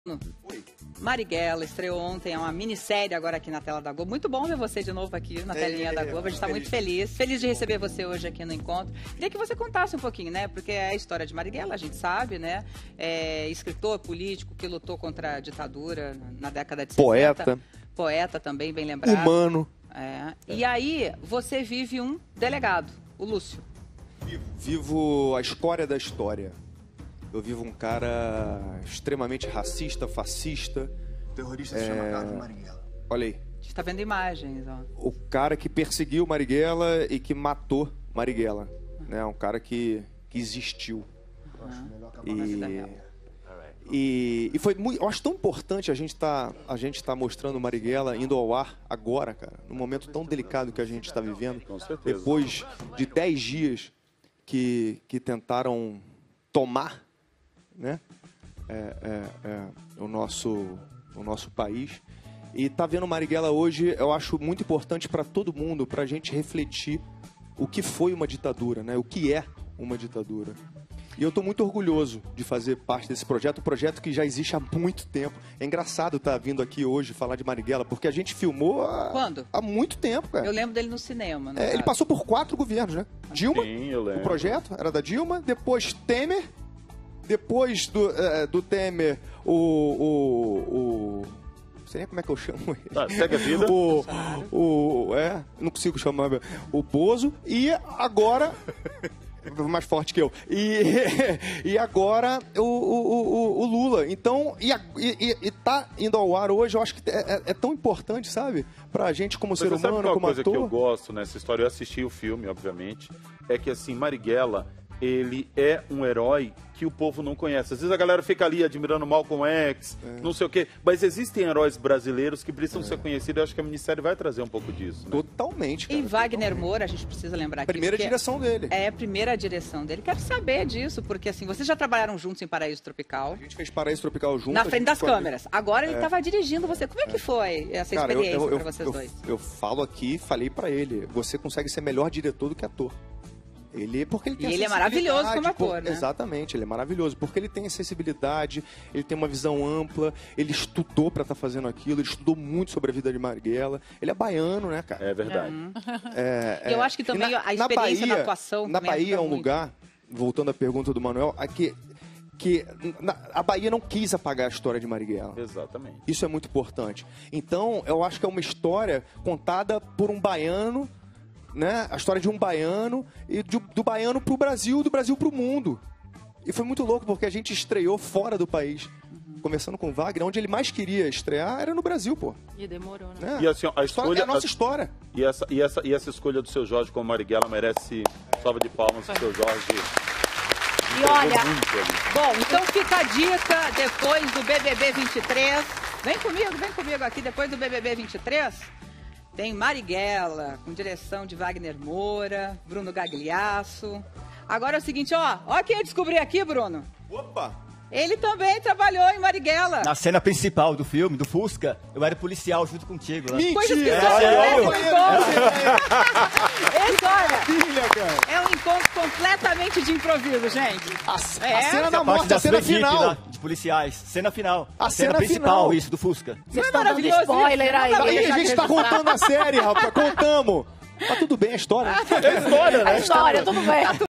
Oi. Marighella estreou ontem, é uma minissérie agora aqui na tela da Globo. Muito bom ver você de novo aqui na telinha da Globo. A gente está muito feliz. Feliz de receber você hoje aqui no Encontro. Queria que você contasse um pouquinho, né? Porque é a história de Marighella, a gente sabe, né? É escritor, político, que lutou contra a ditadura na década de 60. Poeta também, bem lembrado. Humano. E aí, você vive um delegado, o Lúcio. Vivo a escória da história. Eu vivo um cara extremamente racista, fascista. O terrorista se chama Carlos Marighella. Olha aí. A gente está vendo imagens, ó. O cara que perseguiu Marighella e que matou Marighella. Né? Um cara que existiu. Eu acho melhor acabar na vida real. E foi muito, eu acho tão importante a gente tá mostrando Marighella indo ao ar agora, cara, num momento tão delicado que a gente está vivendo. Com certeza. Depois de 10 dias que tentaram tomar, né, o nosso país. E tá vendo Marighella hoje, eu acho muito importante para todo mundo, para a gente refletir o que foi uma ditadura, né, o que é uma ditadura. E eu estou muito orgulhoso de fazer parte desse projeto, um projeto que já existe há muito tempo. É engraçado estar vindo aqui hoje falar de Marighella, porque a gente filmou há muito tempo, cara. Eu lembro dele no cinema. Ele passou por 4 governos, né? Dilma, Sim, eu lembro. o projeto era da Dilma, depois Temer, depois do Temer, não sei nem como é que eu chamo ele. Tá, segue a vida. Não consigo chamar o Bozo, e agora... mais forte que eu. E agora o Lula. Então, tá indo ao ar hoje, eu acho que é tão importante, sabe? Pra gente como ser humano, como ator. Uma coisa que eu gosto nessa história, eu assisti o filme, obviamente, é que, assim, Marighella, ele é um herói que o povo não conhece. Às vezes a galera fica ali admirando Malcolm X, não sei o quê, mas existem heróis brasileiros que precisam ser conhecidos. Eu acho que a minissérie vai trazer um pouco disso, né? Totalmente, cara. E Wagner Moura, a gente precisa lembrar aqui. Primeira direção dele. É, a primeira direção dele. Quero saber disso, porque assim, vocês já trabalharam juntos em Paraíso Tropical. A gente fez Paraíso Tropical junto. Na frente das câmeras. Agora ele estava dirigindo você. Como é que foi essa experiência para vocês dois? Eu falo aqui, falei pra ele, você consegue ser melhor diretor do que ator. Porque ele tem e ele é maravilhoso como ator, né? Exatamente, ele é maravilhoso, porque ele tem sensibilidade, ele tem uma visão ampla, ele estudou pra estar fazendo aquilo, ele estudou muito sobre a vida de Marighella, ele é baiano, né, cara? É verdade. Eu acho que também a experiência na atuação... Na Bahia é um lugar, voltando à pergunta do Manuel, que a Bahia não quis apagar a história de Marighella. Exatamente. Isso é muito importante. Então, eu acho que é uma história contada por um baiano, né? A história de um baiano e do baiano pro Brasil, do Brasil pro mundo. E foi muito louco porque a gente estreou fora do país. Começando com o Wagner, onde ele mais queria estrear era no Brasil, pô. E demorou, né? E assim, a escolha, é a nossa história. E essa escolha do seu Jorge como Marighella merece salva de palmas do seu Jorge. E olha, bom, então fica a dica, depois do BBB 23, vem comigo aqui, depois do BBB 23, tem Marighella, com direção de Wagner Moura, Bruno Gagliasso. Agora é o seguinte, ó quem eu descobri aqui, Bruno. Opa! Ele também trabalhou em Marighella. Na cena principal do filme, do Fusca, eu era policial junto contigo. Né? Coisas que é um encontro completamente de improviso, gente. A cena da morte, a cena final. Lá, de policiais, cena final. A cena principal, final. isso, do Fusca. Você está dando spoiler aí. A gente tá contando a série, rapaz, contamos. Tá tudo bem a história. É história, né? A história, tudo bem.